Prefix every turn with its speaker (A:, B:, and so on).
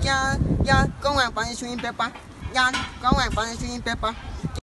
A: 呀，公园帮你数180，呀，公园帮你数180。